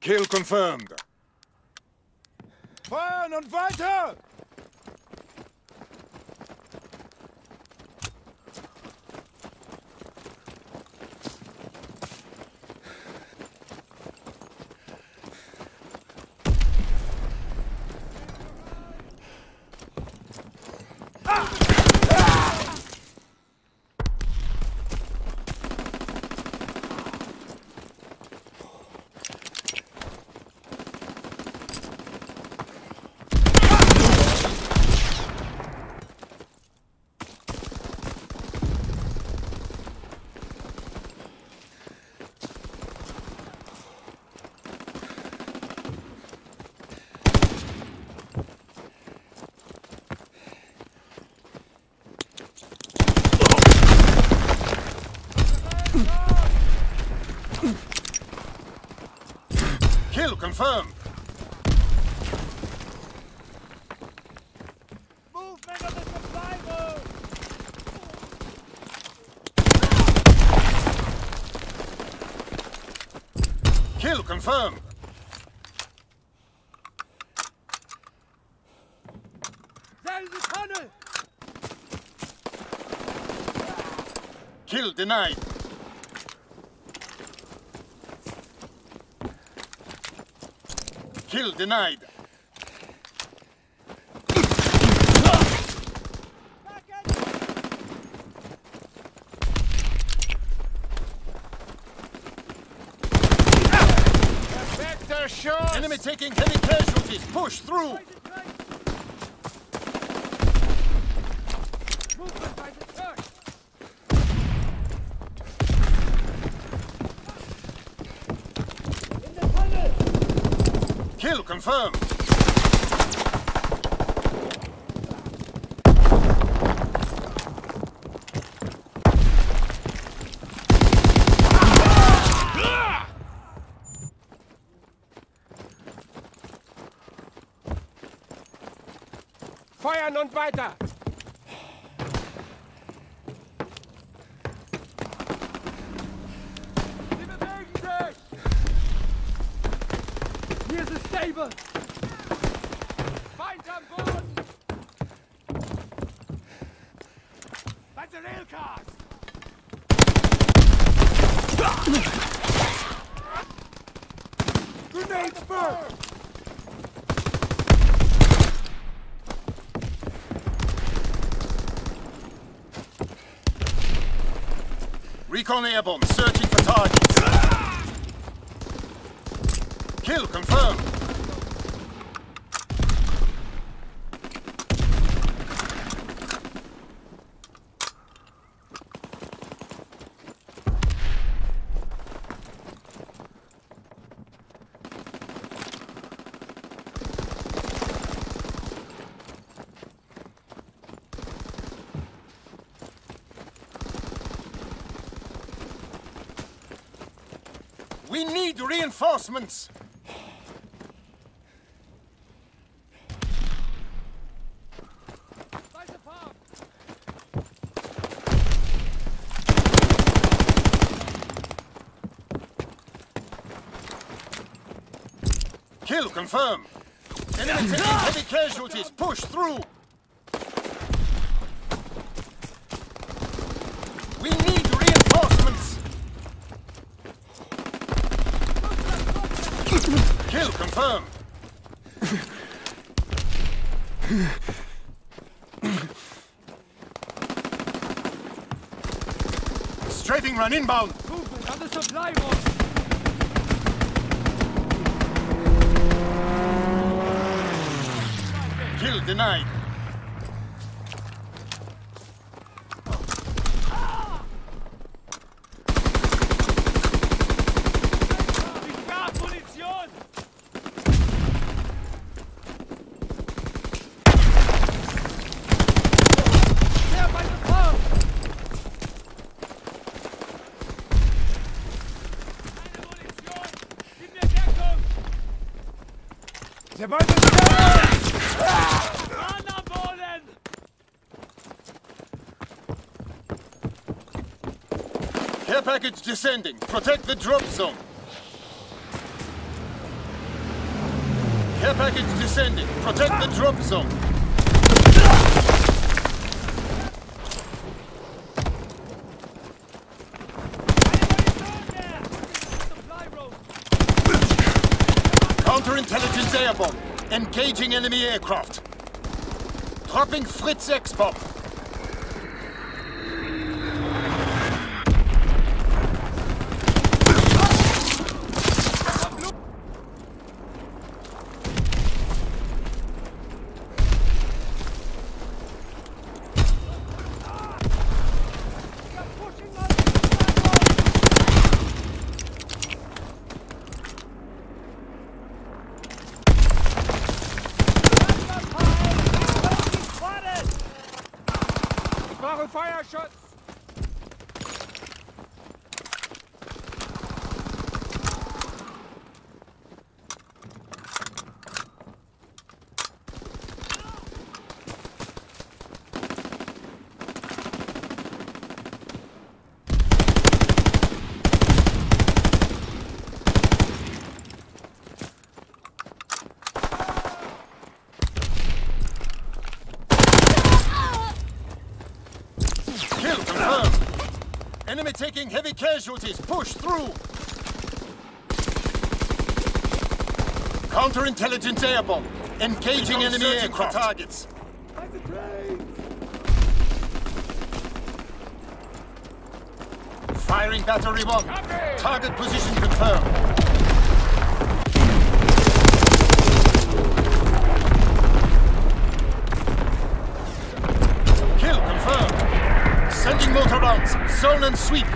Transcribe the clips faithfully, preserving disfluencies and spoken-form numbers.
Kill confirmed. Feuern und weiter! Kill confirmed. Movement of the supply road! Kill confirmed. There's the tunnel! Kill denied. Kill denied. Vector shots! Enemy taking heavy casualties. Push through. Movement by the church! In the tunnel! Kill confirmed. Feuern und weiter! Sie bewegen sich! Hier ist es stable! Feind am Boden! By the rail cars! Grenades burn! Recon airborne, searching for targets. Kill confirmed. We need reinforcements! By the pump! Kill confirmed. Enemy taking heavy casualties. Push through. We need reinforcements. Kill confirmed. Strafing run inbound. Movement on the supply road! Kill denied. Ich gab Munition! Der bei the pump! Keine Munition! Gib mir Deckung! Der bei the Mann am Boden! Care package descending. Protect the drop zone. Care package descending. Protect the drop zone. Counterintelligence air bomb. Engaging enemy aircraft. Dropping Fritz X-bomb. Fire shots! Kill confirmed. Enemy taking heavy casualties. Push through. Counterintelligence air bomb. Engaging enemy aircraft targets. Firing battery one. Target position confirmed. Sending motor rounds. Zone and sweep.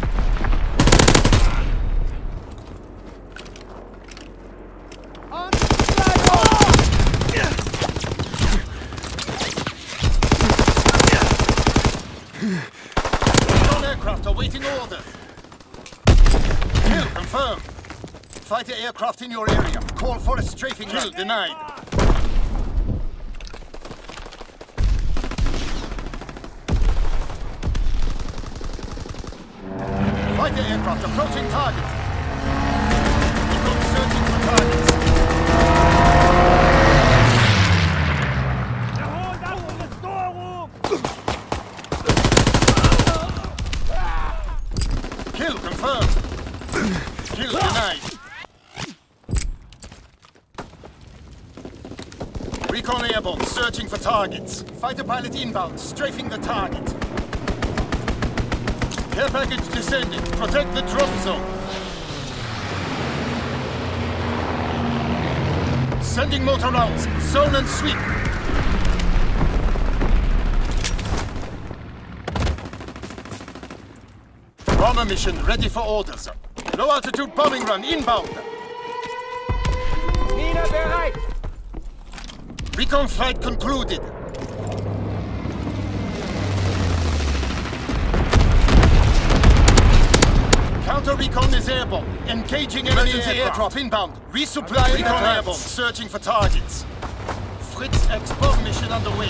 On flag! Drone aircraft awaiting orders. Kill confirmed. Fighter aircraft in your area. Call for a strafing. Kill denied. Fighter aircraft approaching target. Recon searching for targets. Kill confirmed. Kill denied. Recon airborne searching for targets. Fighter pilot inbound, strafing the target. Care package descending. Protect the drop zone. Sending motor rounds. Zone and sweep. Bomber mission ready for orders. Low altitude bombing run inbound. Mina bereit! Recon flight concluded. Counter recon is airborne. Engaging enemy aircraft inbound. Resupply recon airborne. Searching for targets. Fritz X-bomb mission underway.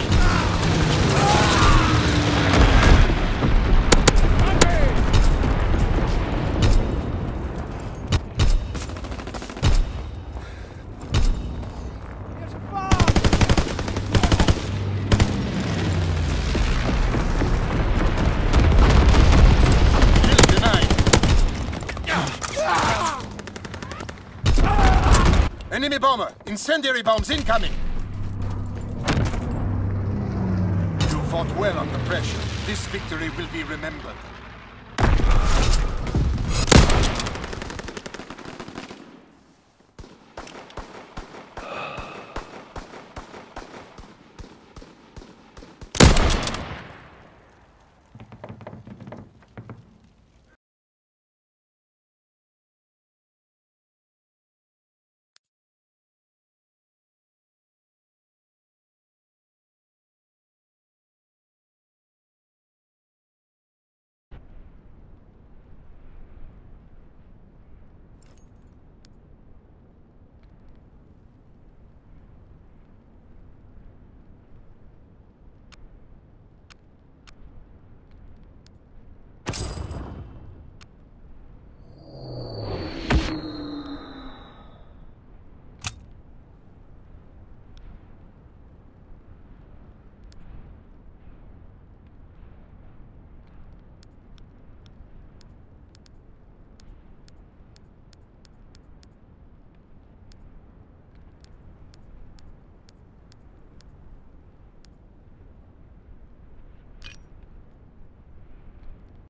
Enemy bomber! Incendiary bombs incoming! You fought well under pressure. This victory will be remembered.